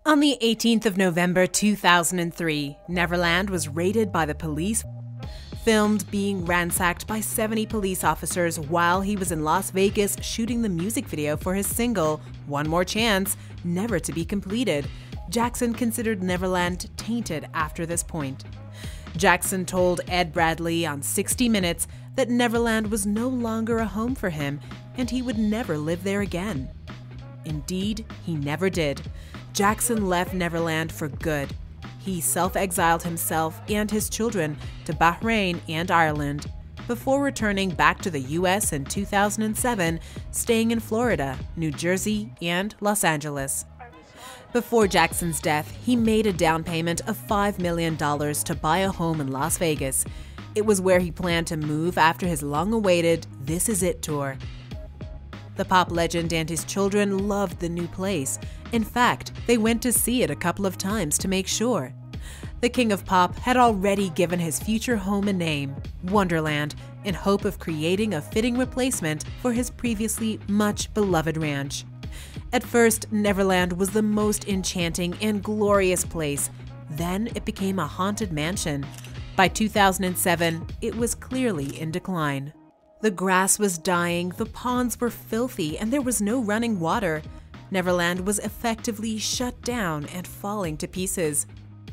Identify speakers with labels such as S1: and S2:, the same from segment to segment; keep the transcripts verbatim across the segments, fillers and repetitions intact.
S1: On the eighteenth of November two thousand three, Neverland was raided by the police, filmed being ransacked by seventy police officers while he was in Las Vegas shooting the music video for his single, One More Chance, never to be completed. Jackson considered Neverland tainted after this point. Jackson told Ed Bradley on sixty minutes that Neverland was no longer a home for him and he would never live there again. Indeed, he never did. Jackson left Neverland for good. He self-exiled himself and his children to Bahrain and Ireland before returning back to the U S in two thousand seven, staying in Florida, New Jersey, and Los Angeles. Before Jackson's death, he made a down payment of five million dollars to buy a home in Las Vegas. It was where he planned to move after his long-awaited This Is It tour. The pop legend and his children loved the new place. In fact, they went to see it a couple of times to make sure. The King of Pop had already given his future home a name, Wonderland, in hope of creating a fitting replacement for his previously much beloved ranch. At first, Neverland was the most enchanting and glorious place. Then it became a haunted mansion. By two thousand seven, it was clearly in decline. The grass was dying, the ponds were filthy, and there was no running water. Neverland was effectively shut down and falling to pieces.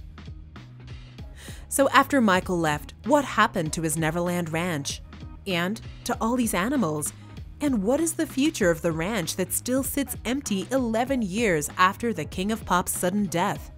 S1: So after Michael left, what happened to his Neverland ranch? And to all these animals? And what is the future of the ranch that still sits empty eleven years after the King of Pop's sudden death?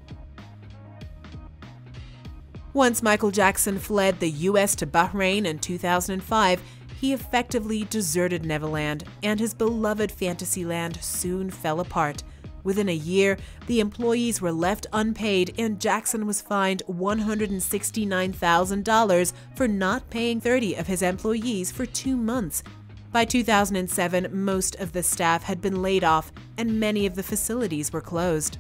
S1: Once Michael Jackson fled the U S to Bahrain in two thousand five, he effectively deserted Neverland, and his beloved Fantasyland soon fell apart. Within a year, the employees were left unpaid and Jackson was fined one hundred sixty-nine thousand dollars for not paying thirty of his employees for two months. By two thousand seven, most of the staff had been laid off and many of the facilities were closed.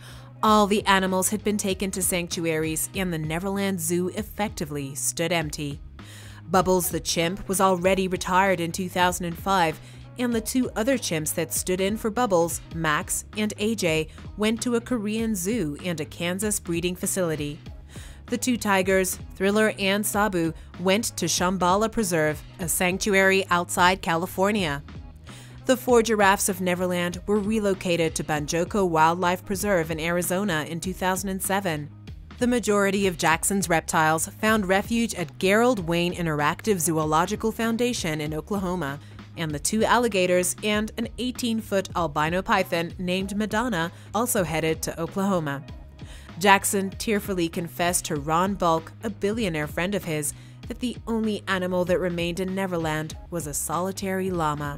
S1: All the animals had been taken to sanctuaries and the Neverland Zoo effectively stood empty. Bubbles the chimp was already retired in two thousand five, and the two other chimps that stood in for Bubbles, Max and A J, went to a Korean zoo and a Kansas breeding facility. The two tigers, Thriller and Sabu, went to Shambhala Preserve, a sanctuary outside California. The four giraffes of Neverland were relocated to Banjoco Wildlife Preserve in Arizona in two thousand seven. The majority of Jackson's reptiles found refuge at Gerald Wayne Interactive Zoological Foundation in Oklahoma, and the two alligators and an eighteen-foot albino python named Madonna also headed to Oklahoma. Jackson tearfully confessed to Ron Bulk, a billionaire friend of his, that the only animal that remained in Neverland was a solitary llama.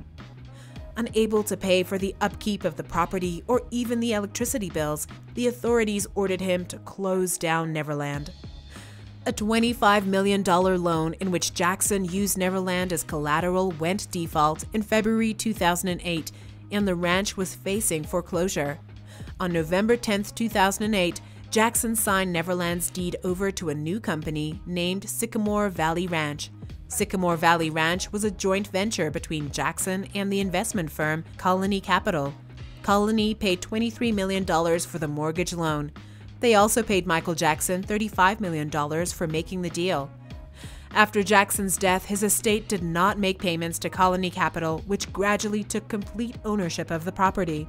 S1: Unable to pay for the upkeep of the property or even the electricity bills, the authorities ordered him to close down Neverland. A twenty-five million dollars loan in which Jackson used Neverland as collateral went default in February two thousand eight, and the ranch was facing foreclosure. On November tenth, two thousand eight, Jackson signed Neverland's deed over to a new company named Sycamore Valley Ranch. Sycamore Valley Ranch was a joint venture between Jackson and the investment firm Colony Capital. Colony paid twenty-three million dollars for the mortgage loan. They also paid Michael Jackson thirty-five million dollars for making the deal. After Jackson's death, his estate did not make payments to Colony Capital, which gradually took complete ownership of the property.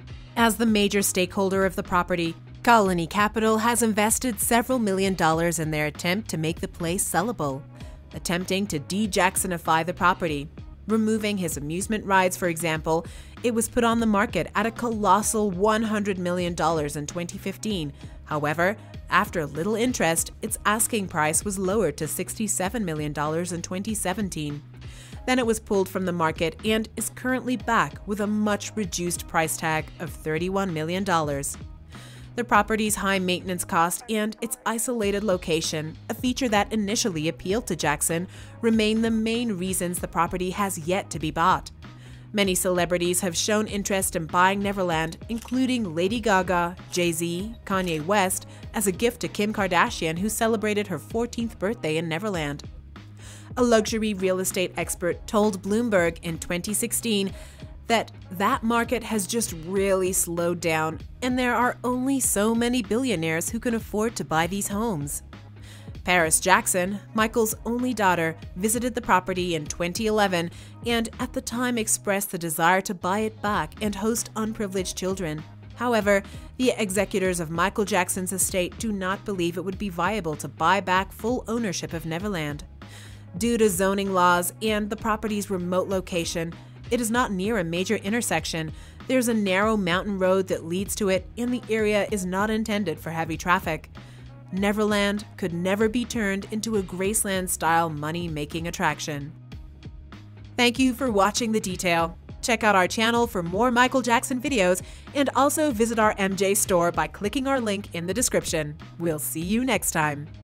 S1: As the major stakeholder of the property, Colony Capital has invested several million dollars in their attempt to make the place sellable, attempting to de-Jacksonify the property. Removing his amusement rides, for example, it was put on the market at a colossal one hundred million dollars in twenty fifteen. However, after little interest, its asking price was lowered to sixty-seven million dollars in twenty seventeen. Then it was pulled from the market and is currently back with a much reduced price tag of thirty-one million dollars. The property's high maintenance cost and its isolated location, a feature that initially appealed to Jackson, remain the main reasons the property has yet to be bought. Many celebrities have shown interest in buying Neverland, including Lady Gaga, Jay-Z, Kanye West, as a gift to Kim Kardashian, who celebrated her fourteenth birthday in Neverland. A luxury real estate expert told Bloomberg in twenty sixteen that that market has just really slowed down, and there are only so many billionaires who can afford to buy these homes. Paris Jackson, Michael's only daughter, visited the property in twenty eleven and at the time expressed the desire to buy it back and host unprivileged children. However, the executors of Michael Jackson's estate do not believe it would be viable to buy back full ownership of Neverland. Due to zoning laws and the property's remote location, it is not near a major intersection. There's a narrow mountain road that leads to it, and the area is not intended for heavy traffic. Neverland could never be turned into a Graceland-style money-making attraction. Thank you for watching The Detail. Check out our channel for more Michael Jackson videos, and also visit our M J store by clicking our link in the description. We'll see you next time.